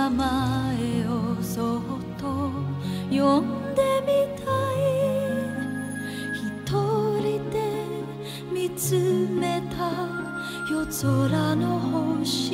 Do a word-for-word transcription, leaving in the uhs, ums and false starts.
名前をそっと呼んでみたい。一人で見つめた夜空の星